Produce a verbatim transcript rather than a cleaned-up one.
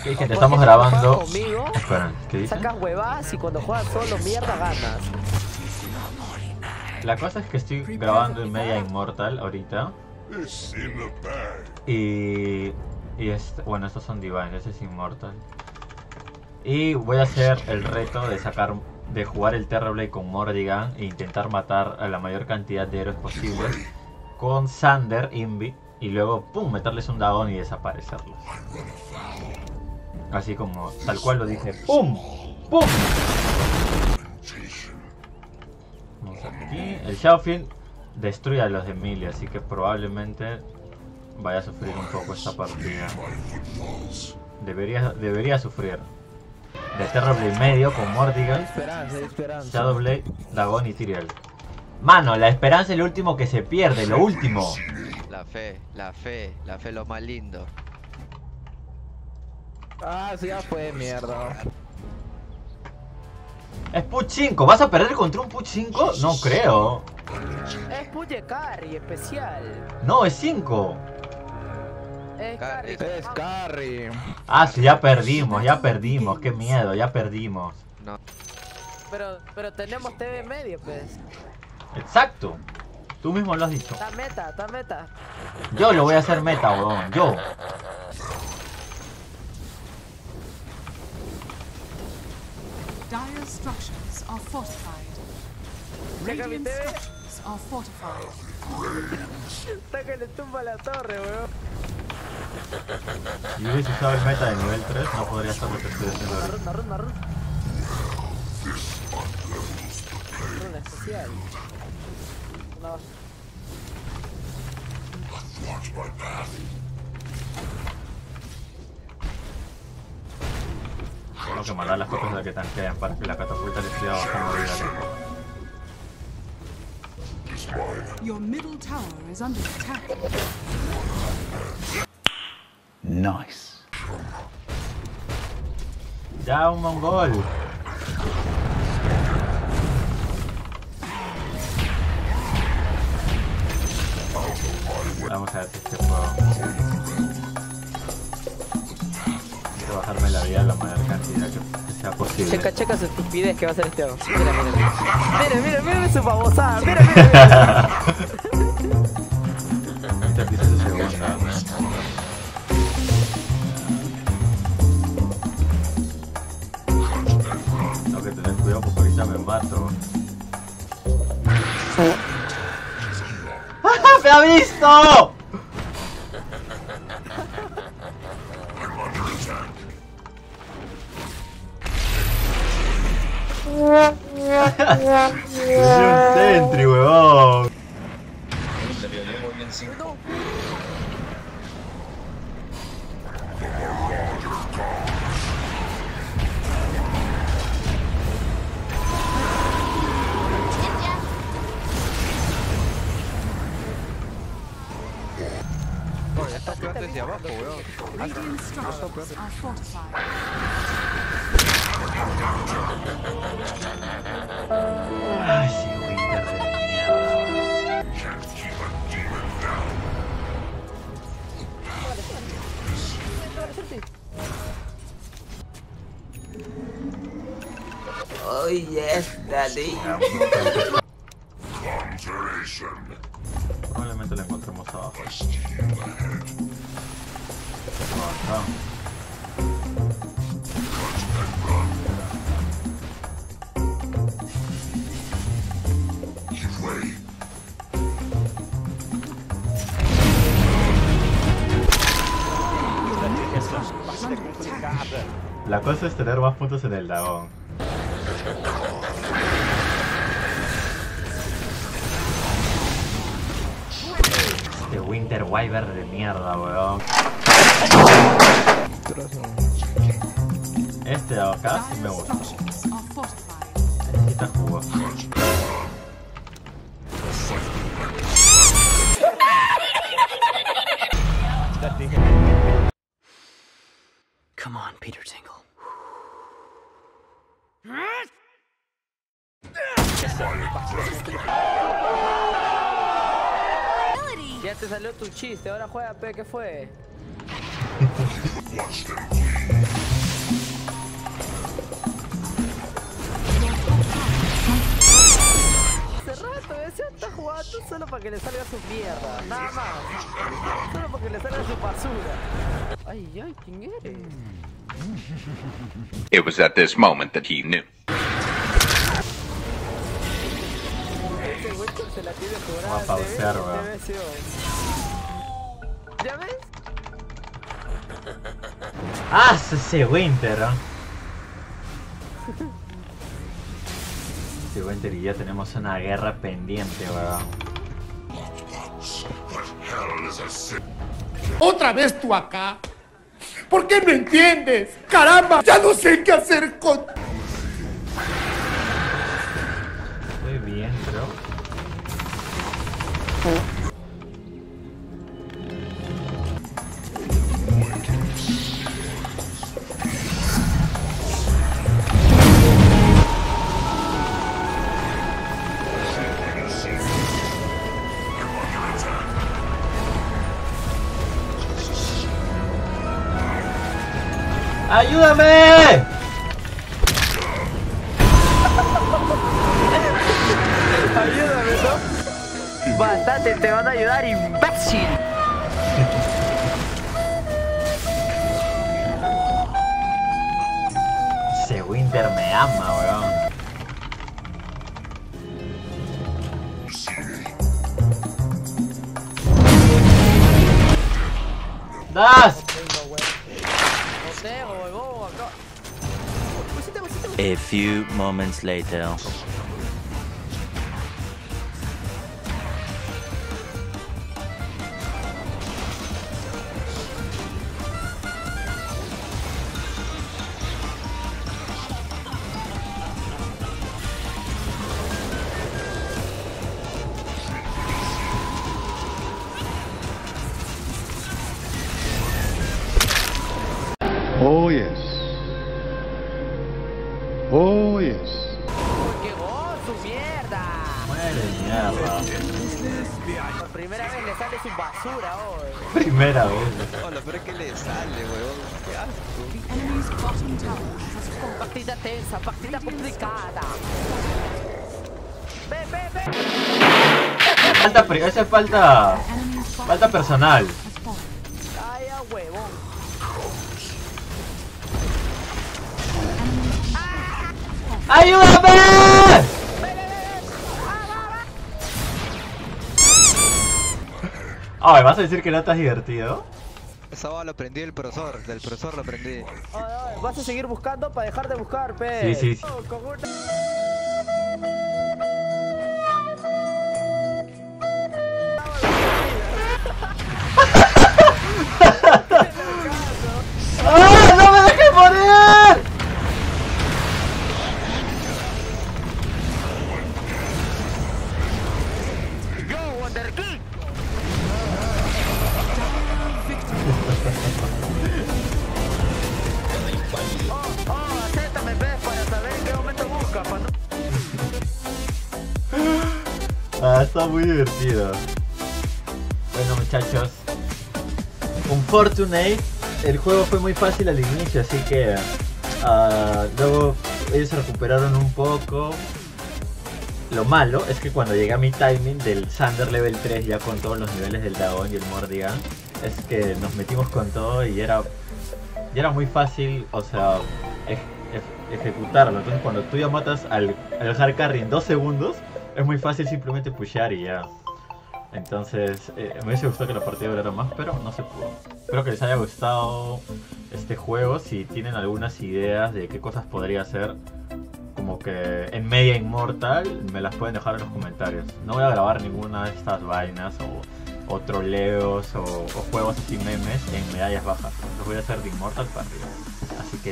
Sí, gente, estamos grabando. Conmigo, Espera, ¿qué dice? sacas huevadas y cuando juegas solo mierda ganas. La cosa es que estoy grabando en media inmortal ahorita. Y... y este, bueno, estos son Divine, ese es Immortal. Y voy a hacer el reto de sacar, de jugar el Terrorblade con Morrigan e intentar matar a la mayor cantidad de héroes posibles con Sander, Invi, y luego pum, meterles un dragón y desaparecerlos. Así como, tal cual lo dije, pum, pum. Vamos aquí. El Shadowfiend destruye a los de Emilia, así que probablemente vaya a sufrir un poco esta partida. Debería, debería sufrir. De Terrorblade medio con Morrigan, Esperanza, esperanza. Shadowblade, Dagon y Tyrael. Mano, la esperanza es lo último que se pierde, lo último. La fe, la fe, la fe es lo más lindo. Ah, sí, ya fue mierda. Es Puch cinco, ¿vas a perder contra un Puch cinco? No creo. Es Puye Carry especial. No, es cinco. Es Carry. Es Carry. Ah, sí, ya perdimos, ya perdimos, qué miedo, ya perdimos. No. Pero, pero tenemos T V medio, pues. Exacto. Tú mismo lo has dicho. Está meta, está meta. Yo lo voy a hacer meta, weón, yo. Dire structures are fortified. Checa mi Radiant T V. structures are fortified. Está que le tumba la torre, weón. Si hubiese usado el meta de nivel tres, no podría hacer lo que estoy haciendo Una ahorita. runa, runa, runa. Runa especial. Una baja. Tengo que mandar las copias de que tanquean para que la catapulta les siga bajando vida. Your middle tower is under attack. Nice. Ya, un mongol. Vamos a ver si este puedo. Quiero bajarme la vida la mayor cantidad que sea posible. Checa, checa su estupidez que va a hacer este hago. Mira, mira, mira. Mira, mira, mira su babosada. Mira, mira, mira. Esta empieza su segunda. Tengo que tener cuidado porque ahorita me mato. ¡Ah, ¡me ha visto! Es un sentry, huevón. Oye, está peor desde abajo, weón. Radiant structures are fortified. Ay, sí, Winter de mierda. Oh, yes, daddy. Probablemente la encontremos abajo. Acá. La cosa es tener más puntos en el dragón. Este Winter Wyvern de mierda, weón. Este de acá sí me Dire gusta. structures are fortified. Necesita jugo. Come on, Peter Tingle. Ya te salió tu chiste, ahora juega, pe, ¿qué fue? tú solo para que le salga su mierda, nada más. Solo para que le salga su basura. Ay, ay, ¿quién eres? It was at this moment that he knew. Ese güey se la tiene jurada. Voy a pausear, weón. ¿Ya ves? ¡Ah, ese Winter! ¿eh? Ese Winter y yo tenemos una guerra pendiente, weón. ¿Otra vez tú acá? ¿Por qué no entiendes? ¡Caramba! ¡Ya no sé qué hacer con...! Estoy bien, creo. ¡Ayúdame! Ayúdame, ¿no? Bastante te van a ayudar, imbécil. Ese Winter me ama, weón. ¡Das! A few moments later. Oh, yes. Oh, yes. ¡Qué gozo, mierda! Muere mierda. Por primera vez le sale su basura hoy. Primera vez. Hola, pero es que le sale, weón. Qué asco. The enemy's bottom tower has fallen. Partida tensa, partida complicada. Ven, ven, ven. Falta, pri- esa es falta. The enemy's bottom Falta personal. has fallen. Ay, a huevón. ¡Ayúdame! Ay, ¿vas a decir que no estás divertido? Esa bala lo aprendí del profesor, del profesor lo aprendí. Ay, ay, ¿vas a seguir buscando para dejar de buscar, pe? Sí, sí, sí. Oh, con una- ¡Ah! ¡No me dejes morir! Go, Wonder King. Oh, oh, acéptame, pe, para saber en qué momento busca, pa' no... Ah, está muy divertido. Bueno, muchachos, Unfortunate, el juego fue muy fácil al inicio, así que uh, luego ellos se recuperaron un poco. Lo malo es que cuando llegué a mi timing del Thunder level tres, ya con todos los niveles del dragón y el Mordigan, es que nos metimos con todo y era, y era muy fácil, o sea, ej, ej, ejecutarlo. Entonces cuando tú ya matas al, al hard carry en dos segundos, es muy fácil simplemente pushear y ya. Entonces, eh, me hubiese gustado que la partida durara más, pero no se pudo. Espero que les haya gustado este juego. Si tienen algunas ideas de qué cosas podría hacer, como que en media inmortal, me las pueden dejar en los comentarios. No voy a grabar ninguna de estas vainas o, o troleos o, o juegos así memes en medallas bajas. Los voy a hacer de inmortal para arriba. Así que